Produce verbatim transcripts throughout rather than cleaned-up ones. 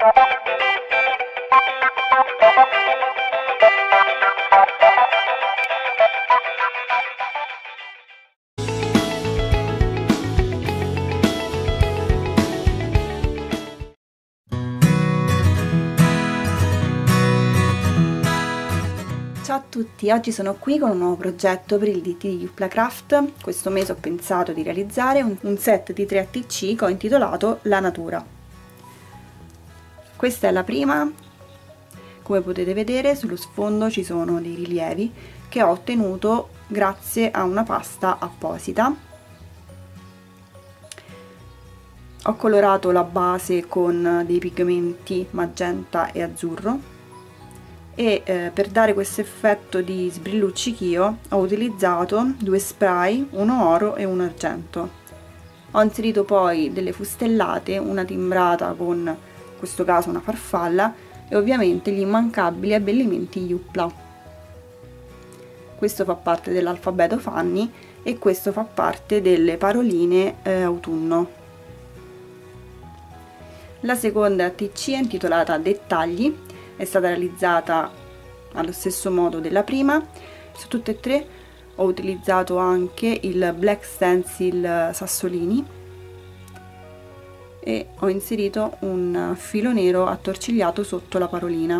Ciao a tutti, oggi sono qui con un nuovo progetto per il D T di Joopla Craft. Questo mese ho pensato di realizzare un, un set di tre A T C che ho intitolato La Natura. Questa è la prima. Come potete vedere, sullo sfondo ci sono dei rilievi che ho ottenuto grazie a una pasta apposita. Ho colorato la base con dei pigmenti magenta e azzurro e eh, per dare questo effetto di sbrilluccichio ho utilizzato due spray, uno oro e uno argento. Ho inserito poi delle fustellate, una timbrata con, in questo caso, una farfalla, e ovviamente gli immancabili abbellimenti Joopla. Questo fa parte dell'alfabeto Fanny e questo fa parte delle paroline eh, autunno. La seconda A T C è intitolata Dettagli. È stata realizzata allo stesso modo della prima. Su tutte e tre ho utilizzato anche il Black Stencil Sassolini e ho inserito un filo nero attorcigliato sotto la parolina.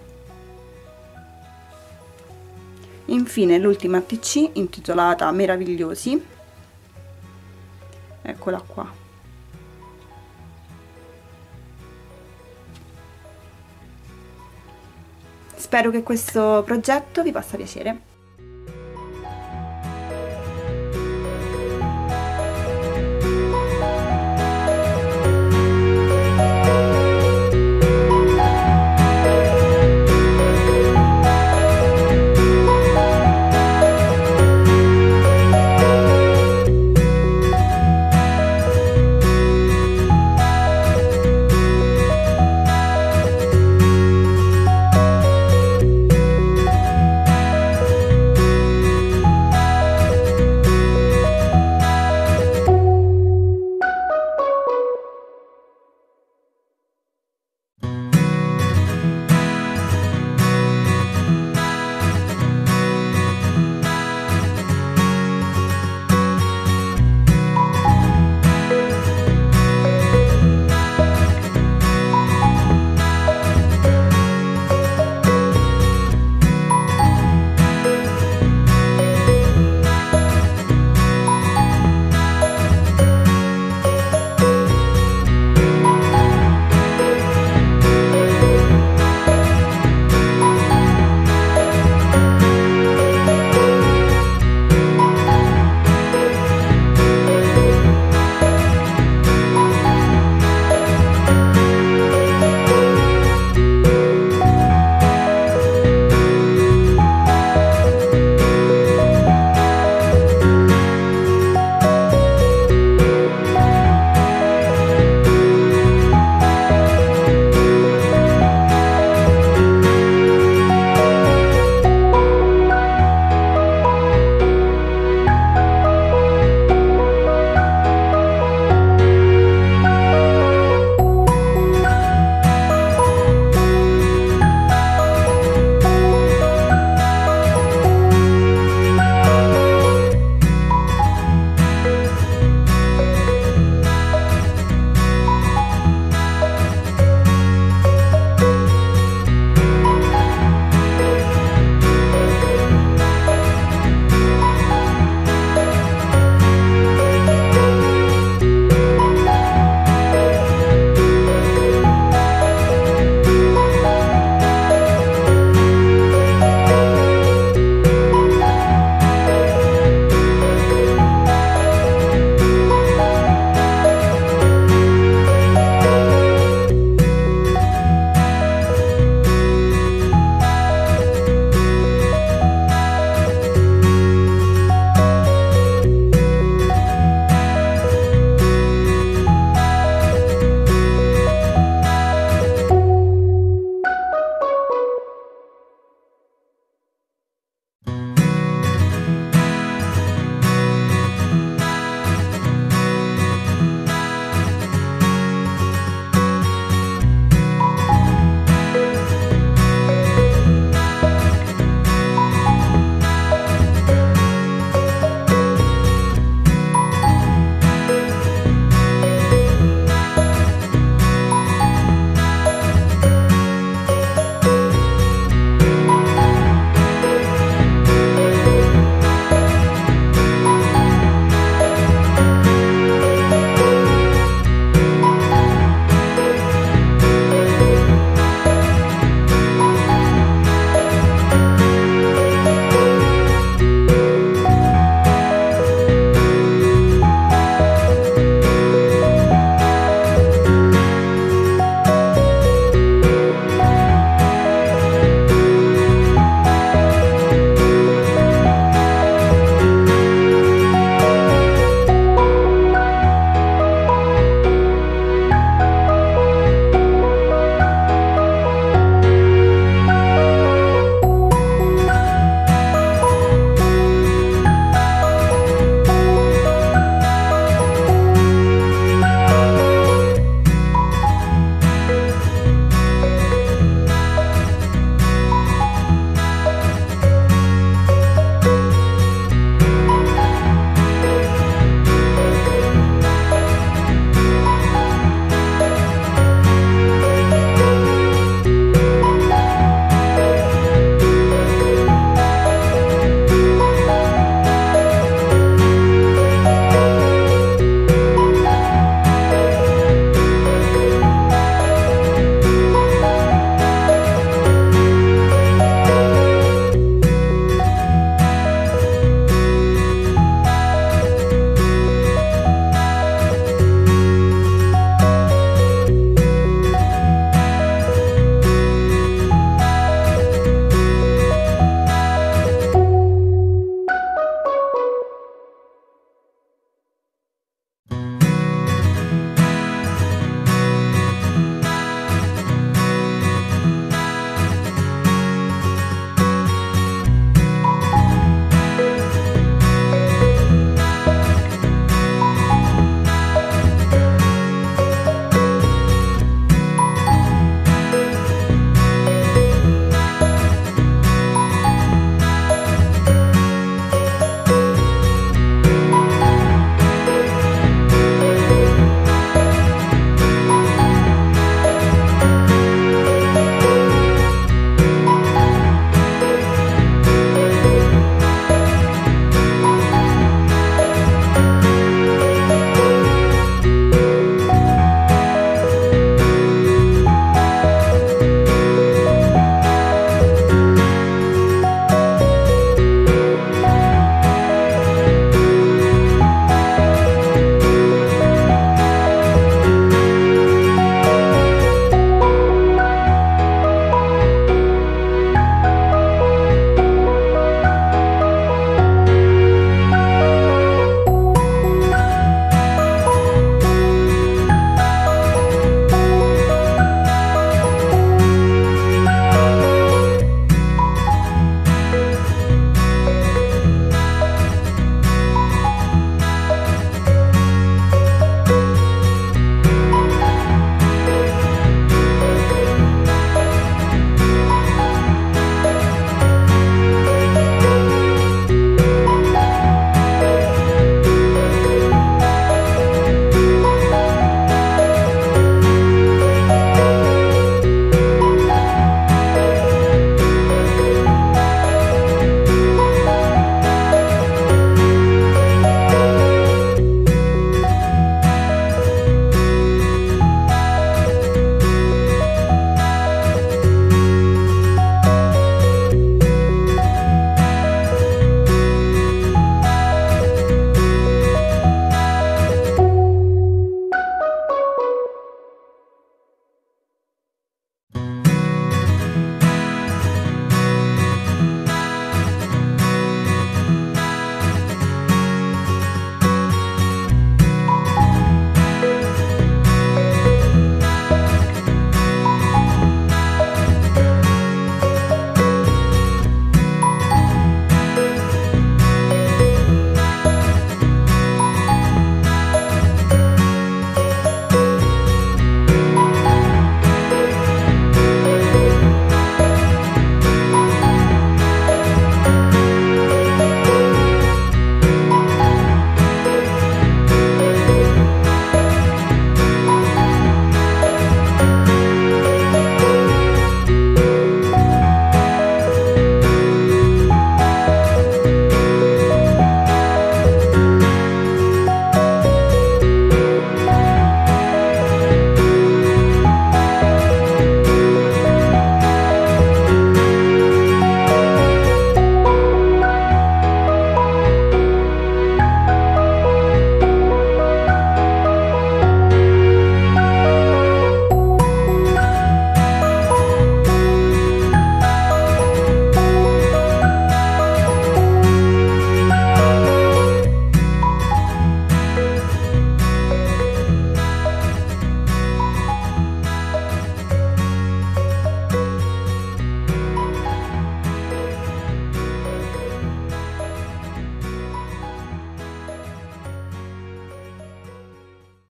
Infine l'ultima A T C intitolata Meravigliosi, eccola qua. Spero che questo progetto vi possa piacere.